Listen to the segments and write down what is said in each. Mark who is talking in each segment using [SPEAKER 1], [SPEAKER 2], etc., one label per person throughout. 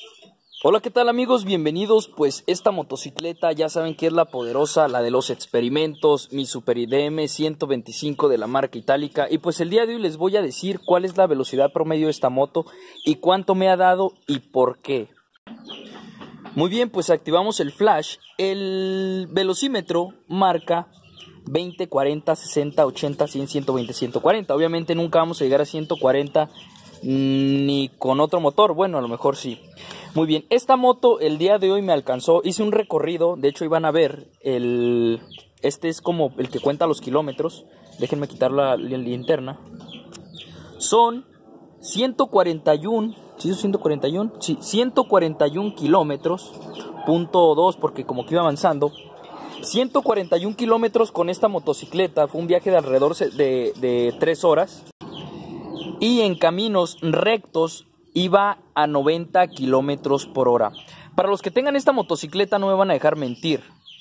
[SPEAKER 1] Hola, ¿qué tal amigos? Bienvenidos. Pues esta motocicleta ya saben que es la poderosa, la de los experimentos, mi Super IDM 125 de la marca Itálica. Y pues el día de hoy les voy a decir cuál es la velocidad promedio de esta moto y cuánto me ha dado y por qué. Muy bien, pues activamos el flash. El velocímetro marca 20, 40, 60, 80, 100, 120, 140. Obviamente nunca vamos a llegar a 140 ni con otro motor. Bueno, a lo mejor sí. Muy bien, esta moto el día de hoy me alcanzó. Hice un recorrido, de hecho iban a ver este es como el que cuenta los kilómetros. Déjenme quitar la linterna. Son 141. ¿Sí son 141? Sí, 141 kilómetros. Punto 2 porque como que iba avanzando. 141 kilómetros con esta motocicleta. Fue un viaje de alrededor de 3 horas. Y en caminos rectos iba a 90 kilómetros por hora. Para los que tengan esta motocicleta no me van a dejar mentir.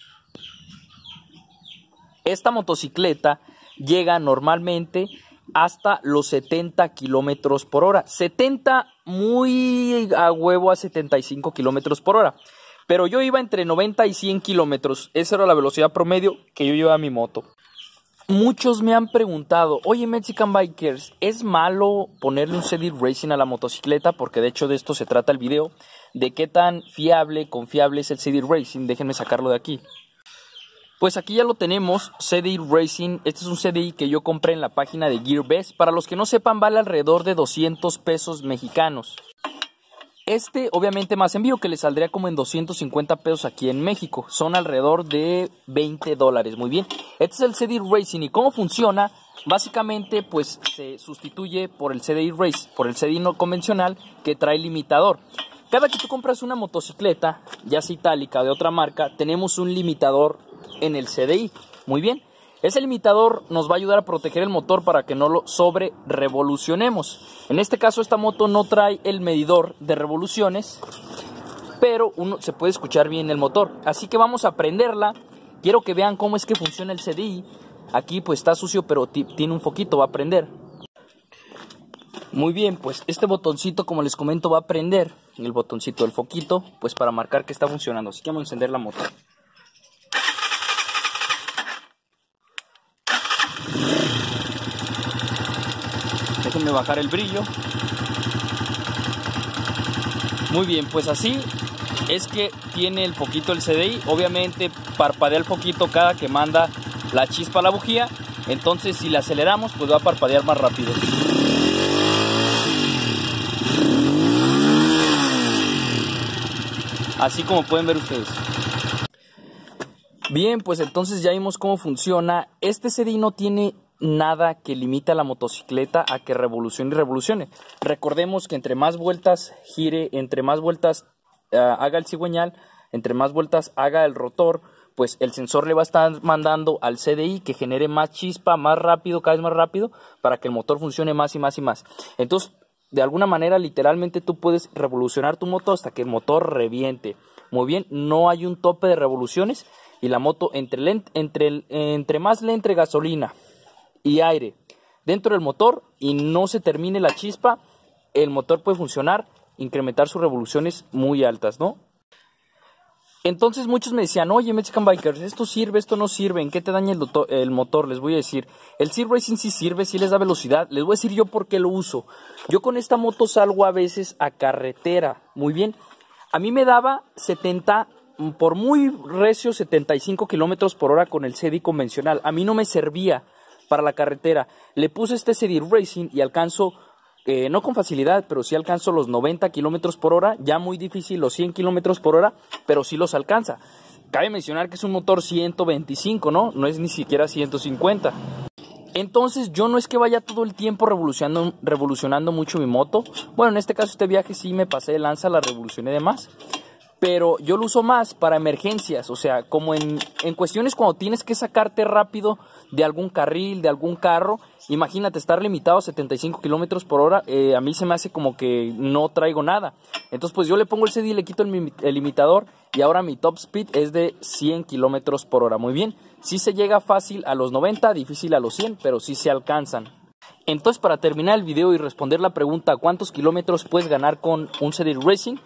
[SPEAKER 1] Esta motocicleta llega normalmente hasta los 70 kilómetros por hora. 70 muy a huevo a 75 kilómetros por hora. Pero yo iba entre 90 y 100 kilómetros. Esa era la velocidad promedio que yo llevaba a mi moto. Muchos me han preguntado, oye Mexican Bikers, ¿es malo ponerle un CD Racing a la motocicleta? Porque de hecho de esto se trata el video, de qué tan fiable, confiable es el CD Racing. Déjenme sacarlo de aquí. Pues aquí ya lo tenemos, CDI Racing. Este es un CDI que yo compré en la página de Gearbest. Para los que no sepan, vale alrededor de 200 pesos mexicanos. Este obviamente más envío, que le saldría como en 250 pesos aquí en México. Son alrededor de 20 dólares. Muy bien. Este es el CDI Racing. ¿Y cómo funciona? Básicamente pues se sustituye por el CDI Race, por el CDI no convencional que trae limitador. Cada que tú compras una motocicleta, ya sea Itálica o de otra marca, tenemos un limitador en el CDI. Muy bien. Ese limitador nos va a ayudar a proteger el motor para que no lo sobre revolucionemos. En este caso esta moto no trae el medidor de revoluciones, pero se puede escuchar bien el motor. Así que vamos a prenderla. Quiero que vean cómo es que funciona el CDI. Aquí pues está sucio, pero tiene un foquito, va a prender. Muy bien, pues este botoncito, como les comento, va a prender. El botoncito del foquito, pues para marcar que está funcionando. Así que vamos a encender la moto. Déjenme bajar el brillo. Muy bien, pues así es que tiene el foquito el CDI. Obviamente parpadea el foquito cada que manda la chispa a la bujía. Entonces si le aceleramos pues va a parpadear más rápido. Así como pueden ver ustedes. Bien, pues entonces ya vimos cómo funciona. Este CDI no tiene nada que limite a la motocicleta a que revolucione y revolucione. Recordemos que entre más vueltas gire, entre más vueltas haga el cigüeñal, entre más vueltas haga el rotor, pues el sensor le va a estar mandando al CDI que genere más chispa, más rápido, cada vez más rápido, para que el motor funcione más y más y más. Entonces, de alguna manera, literalmente tú puedes revolucionar tu moto hasta que el motor reviente. Muy bien, no hay un tope de revoluciones y la moto entre más le entre gasolina y aire dentro del motor y no se termine la chispa, el motor puede funcionar, incrementar sus revoluciones muy altas, ¿no? Entonces muchos me decían, oye Mexican Bikers, ¿esto sirve, esto no sirve? ¿En qué te daña el motor? Les voy a decir, el CD Racing sí sirve, sí les da velocidad. Les voy a decir yo por qué lo uso. Yo con esta moto salgo a veces a carretera, muy bien. A mí me daba 70, por muy recio, 75 kilómetros por hora con el CDI convencional. A mí no me servía para la carretera. Le puse este CDI Racing y alcanzo, no con facilidad, pero sí alcanzo los 90 kilómetros por hora. Ya muy difícil los 100 kilómetros por hora, pero sí los alcanza. Cabe mencionar que es un motor 125, ¿no? No es ni siquiera 150. Entonces yo no es que vaya todo el tiempo revolucionando mucho mi moto. Bueno, en este caso este viaje sí me pasé de lanza, la revolucioné de más. Pero yo lo uso más para emergencias, o sea, como en cuestiones cuando tienes que sacarte rápido de algún carril, de algún carro. Imagínate estar limitado a 75 kilómetros por hora, a mí se me hace como que no traigo nada. Entonces pues yo le pongo el CD y le quito el limitador y ahora mi top speed es de 100 kilómetros por hora. Muy bien, sí se llega fácil a los 90, difícil a los 100, pero sí se alcanzan. Entonces para terminar el video y responder la pregunta ¿cuántos kilómetros puedes ganar con un CD Racing?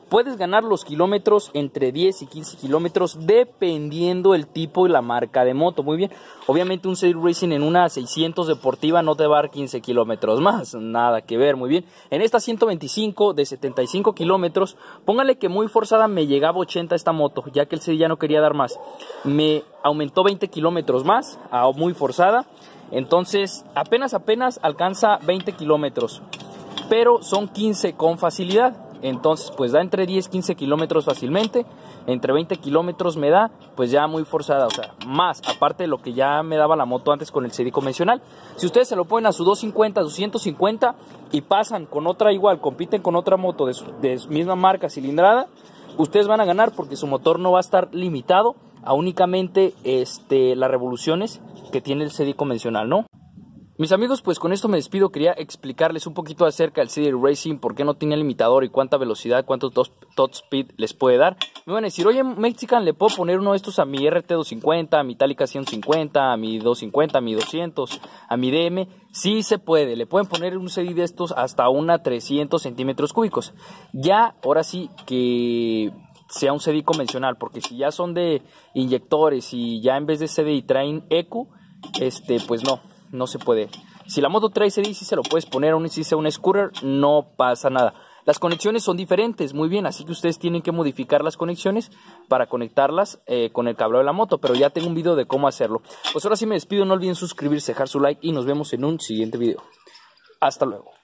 [SPEAKER 1] Puedes ganar los kilómetros entre 10 y 15 kilómetros dependiendo el tipo y la marca de moto. Muy bien, obviamente un CD Racing en una 600 deportiva no te va a dar 15 kilómetros más, nada que ver. Muy bien, en esta 125 de 75 kilómetros, póngale que muy forzada me llegaba 80 esta moto, ya que el CD ya no quería dar más. Me aumentó 20 kilómetros más a muy forzada, entonces apenas alcanza 20 kilómetros, pero son 15 con facilidad. Entonces pues da entre 10 y 15 kilómetros fácilmente, entre 20 kilómetros me da pues ya muy forzada, o sea, más aparte de lo que ya me daba la moto antes con el CD convencional. Si ustedes se lo ponen a su 250, su 150 y pasan con otra igual, compiten con otra moto de su misma marca cilindrada, ustedes van a ganar porque su motor no va a estar limitado a únicamente las revoluciones que tiene el CD convencional, ¿no? Mis amigos, pues con esto me despido. Quería explicarles un poquito acerca del CD Racing, por qué no tiene limitador y cuánta velocidad, cuánto top speed les puede dar. Me van a decir, oye Mexican, ¿le puedo poner uno de estos a mi RT250, a mi Itálica 150, a mi 250, a mi 200, a mi DM? Sí se puede, le pueden poner un CD de estos hasta una 300 centímetros cúbicos. Ya, ahora sí que sea un CD convencional, porque si ya son de inyectores y ya en vez de CDI traen ECU, pues no se puede. Si la moto trae CD, sí se lo puedes poner, aún si sea un scooter, no pasa nada. Las conexiones son diferentes, muy bien, así que ustedes tienen que modificar las conexiones para conectarlas con el cableado de la moto, pero ya tengo un video de cómo hacerlo. Pues ahora sí me despido, no olviden suscribirse, dejar su like y nos vemos en un siguiente video. Hasta luego.